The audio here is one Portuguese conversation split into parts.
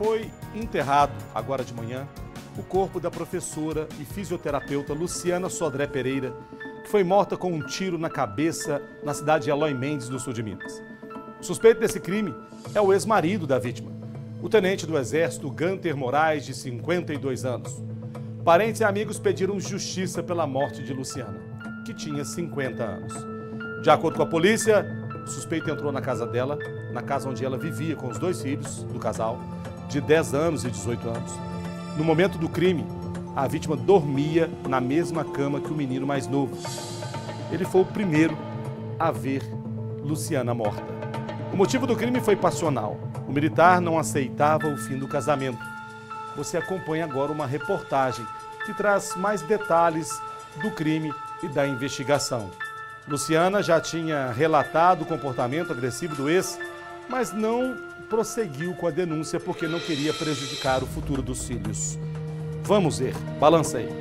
Foi enterrado, agora de manhã, o corpo da professora e fisioterapeuta Luciana Sodré Pereira, que foi morta com um tiro na cabeça na cidade de Eloy Mendes, no sul de Minas. O suspeito desse crime é o ex-marido da vítima, o tenente do Exército Gânter Moraes, de 52 anos. Parentes e amigos pediram justiça pela morte de Luciana, que tinha 50 anos. De acordo com a polícia, o suspeito entrou na casa dela, na casa onde ela vivia com os dois filhos do casal, de 10 anos e 18 anos. No momento do crime, a vítima dormia na mesma cama que o menino mais novo. Ele foi o primeiro a ver Luciana morta. O motivo do crime foi passional. O militar não aceitava o fim do casamento. Você acompanha agora uma reportagem que traz mais detalhes do crime e da investigação. Luciana já tinha relatado o comportamento agressivo do ex, mas não prosseguiu com a denúncia porque não queria prejudicar o futuro dos filhos. Vamos ver, balança aí.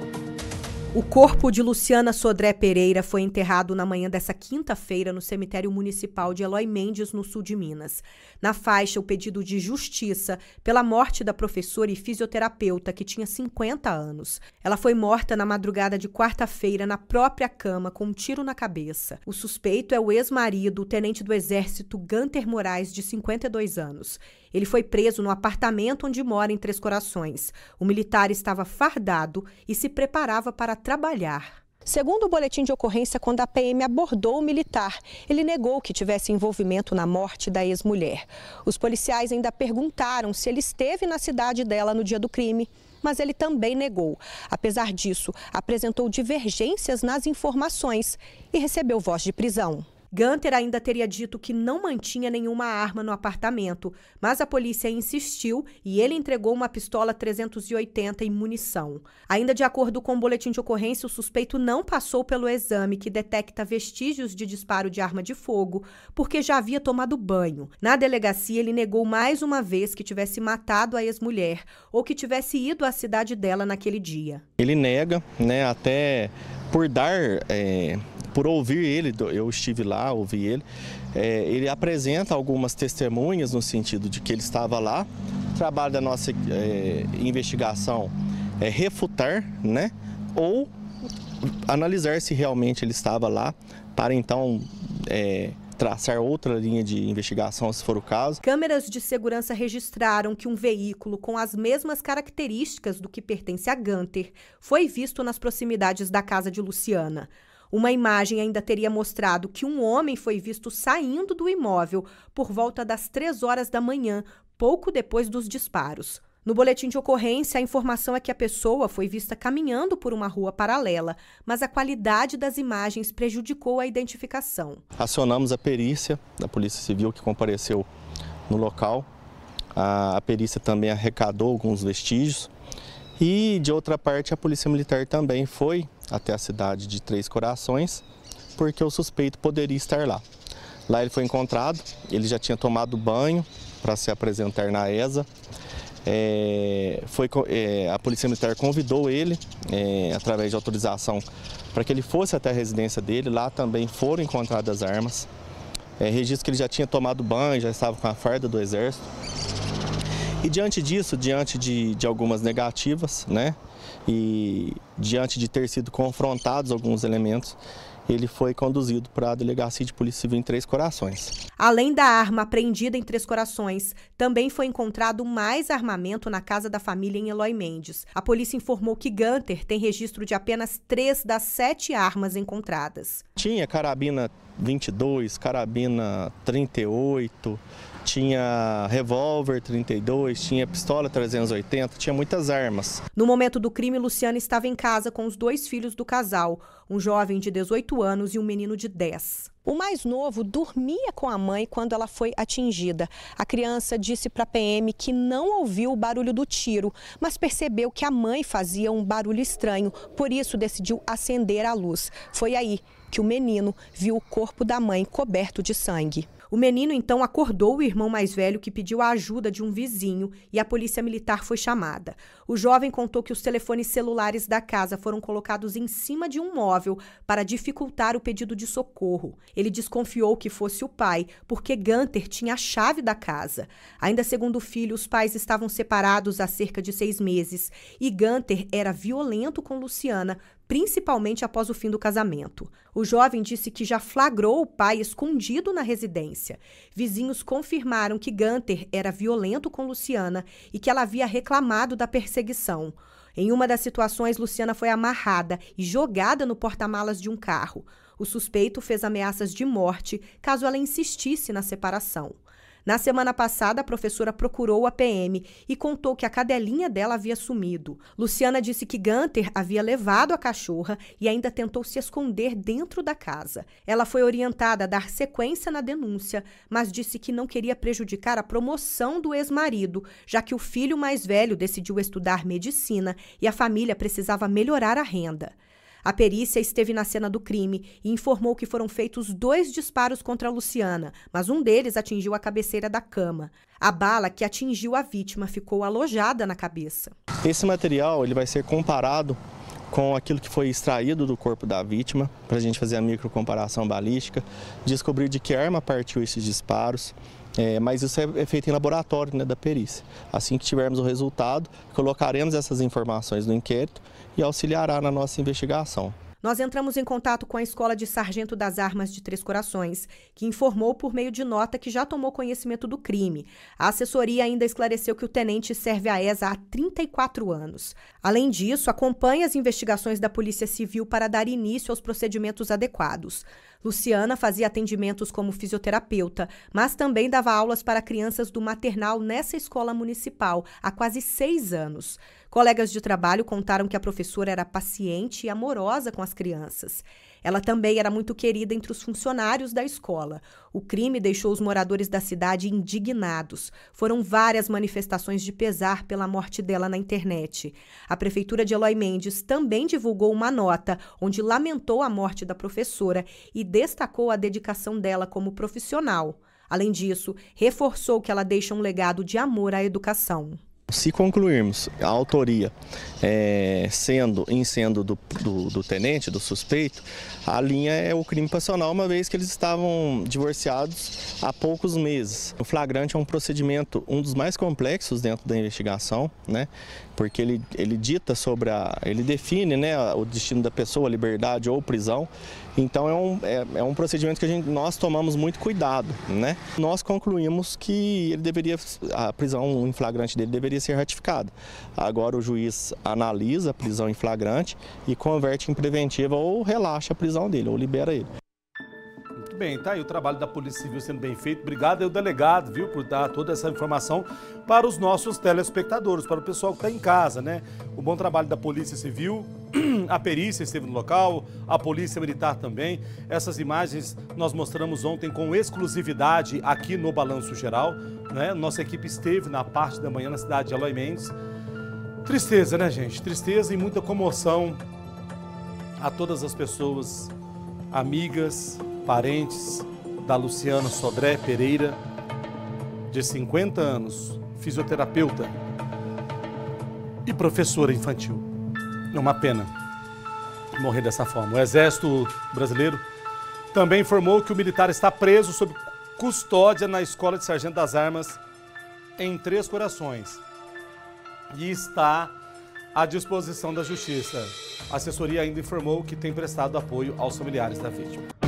O corpo de Luciana Sodré Pereira foi enterrado na manhã dessa quinta-feira no cemitério municipal de Eloy Mendes, no sul de Minas. Na faixa, o pedido de justiça pela morte da professora e fisioterapeuta, que tinha 50 anos. Ela foi morta na madrugada de quarta-feira na própria cama, com um tiro na cabeça. O suspeito é o ex-marido, o tenente do Exército Gânter Moraes, de 52 anos. Ele foi preso no apartamento onde mora em Três Corações. O militar estava fardado e se preparava para trabalhar. Segundo o boletim de ocorrência, quando a PM abordou o militar, ele negou que tivesse envolvimento na morte da ex-mulher. Os policiais ainda perguntaram se ele esteve na cidade dela no dia do crime, mas ele também negou. Apesar disso, apresentou divergências nas informações e recebeu voz de prisão. Gânter ainda teria dito que não mantinha nenhuma arma no apartamento, mas a polícia insistiu e ele entregou uma pistola 380 e munição. Ainda de acordo com o boletim de ocorrência, o suspeito não passou pelo exame que detecta vestígios de disparo de arma de fogo, porque já havia tomado banho. Na delegacia, ele negou mais uma vez que tivesse matado a ex-mulher ou que tivesse ido à cidade dela naquele dia. Ele nega, até por ouvir ele, eu estive lá, ouvi ele, ele apresenta algumas testemunhas no sentido de que ele estava lá. O trabalho da nossa investigação é refutar, ou analisar se realmente ele estava lá, para então traçar outra linha de investigação, se for o caso. Câmeras de segurança registraram que um veículo com as mesmas características do que pertence a Gânter foi visto nas proximidades da casa de Luciana. Uma imagem ainda teria mostrado que um homem foi visto saindo do imóvel por volta das 3 horas da manhã, pouco depois dos disparos. No boletim de ocorrência, a informação é que a pessoa foi vista caminhando por uma rua paralela, mas a qualidade das imagens prejudicou a identificação. Acionamos a perícia da Polícia Civil, que compareceu no local. A perícia também arrecadou alguns vestígios. E, de outra parte, a Polícia Militar também foi até a cidade de Três Corações, porque o suspeito poderia estar lá. Lá ele foi encontrado, ele já tinha tomado banho para se apresentar na ESA. A Polícia Militar convidou ele, através de autorização, para que ele fosse até a residência dele. Lá também foram encontradas armas. Registro que ele já tinha tomado banho, já estava com a farda do Exército. E diante disso, diante de algumas negativas, e diante de ter sido confrontados alguns elementos, ele foi conduzido para a Delegacia de Polícia Civil em Três Corações. Além da arma apreendida em Três Corações, também foi encontrado mais armamento na casa da família em Eloy Mendes. A polícia informou que Gânter tem registro de apenas 3 das 7 armas encontradas. Tinha carabina 22, carabina 38, tinha revólver 32, tinha pistola 380, tinha muitas armas. No momento do crime, Luciana estava em casa com os 2 filhos do casal, um jovem de 18 anos e um menino de 10. O mais novo dormia com a mãe quando ela foi atingida. A criança disse para a PM que não ouviu o barulho do tiro, mas percebeu que a mãe fazia um barulho estranho, por isso decidiu acender a luz. Foi aí que o menino viu o corpo da mãe coberto de sangue. O menino então acordou o irmão mais velho, que pediu a ajuda de um vizinho, e a polícia militar foi chamada. O jovem contou que os telefones celulares da casa foram colocados em cima de um móvel para dificultar o pedido de socorro. Ele desconfiou que fosse o pai, porque Gunter tinha a chave da casa. Ainda segundo o filho, os pais estavam separados há cerca de 6 meses e Gunter era violento com Luciana, principalmente após o fim do casamento. O jovem disse que já flagrou o pai escondido na residência. Vizinhos confirmaram que Gunter era violento com Luciana e que ela havia reclamado da perseguição. Em uma das situações, Luciana foi amarrada e jogada no porta-malas de um carro. O suspeito fez ameaças de morte caso ela insistisse na separação. Na semana passada, a professora procurou a PM e contou que a cadelinha dela havia sumido. Luciana disse que Gunter havia levado a cachorra e ainda tentou se esconder dentro da casa. Ela foi orientada a dar sequência na denúncia, mas disse que não queria prejudicar a promoção do ex-marido, já que o filho mais velho decidiu estudar medicina e a família precisava melhorar a renda. A perícia esteve na cena do crime e informou que foram feitos 2 disparos contra a Luciana, mas um deles atingiu a cabeceira da cama. A bala que atingiu a vítima ficou alojada na cabeça. Esse material ele vai ser comparado com aquilo que foi extraído do corpo da vítima, para a gente fazer a microcomparação balística, descobrir de que arma partiu esses disparos. Mas isso é feito em laboratório, né, da perícia. Assim que tivermos o resultado, colocaremos essas informações no inquérito e auxiliará na nossa investigação. Nós entramos em contato com a Escola de Sargento das Armas de Três Corações, que informou por meio de nota que já tomou conhecimento do crime. A assessoria ainda esclareceu que o tenente serve à ESA há 34 anos. Além disso, acompanha as investigações da Polícia Civil para dar início aos procedimentos adequados. Luciana fazia atendimentos como fisioterapeuta, mas também dava aulas para crianças do maternal nessa escola municipal há quase 6 anos. Colegas de trabalho contaram que a professora era paciente e amorosa com as crianças. Ela também era muito querida entre os funcionários da escola. O crime deixou os moradores da cidade indignados. Foram várias manifestações de pesar pela morte dela na internet. A Prefeitura de Eloy Mendes também divulgou uma nota onde lamentou a morte da professora e destacou a dedicação dela como profissional. Além disso, reforçou que ela deixa um legado de amor à educação. Se concluirmos a autoria sendo do tenente, do suspeito, a linha é o crime passional, uma vez que eles estavam divorciados há poucos meses. O flagrante é um procedimento, um dos mais complexos dentro da investigação, né? Porque ele dita ele define, né, o destino da pessoa, liberdade ou prisão. Então é um procedimento que nós tomamos muito cuidado, né? Nós concluímos que a prisão em flagrante dele deveria ser ratificada. Agora o juiz analisa a prisão em flagrante e converte em preventiva ou relaxa a prisão dele, ou libera ele. Muito bem, tá aí o trabalho da Polícia Civil sendo bem feito. Obrigado aí o delegado, viu, por dar toda essa informação para os nossos telespectadores, para o pessoal que está em casa, né? O bom trabalho da Polícia Civil, a perícia esteve no local, a Polícia Militar também. Essas imagens nós mostramos ontem com exclusividade aqui no Balanço Geral, né? Nossa equipe esteve na parte da manhã na cidade de Eloy Mendes. Tristeza, né, gente? Tristeza e muita comoção a todas as pessoas, amigas, parentes da Luciana Sodré Pereira, de 50 anos, fisioterapeuta e professora infantil. É uma pena morrer dessa forma. O Exército Brasileiro também informou que o militar está preso sob custódia na Escola de Sargento das Armas em Três Corações e está à disposição da Justiça. A assessoria ainda informou que tem prestado apoio aos familiares da vítima.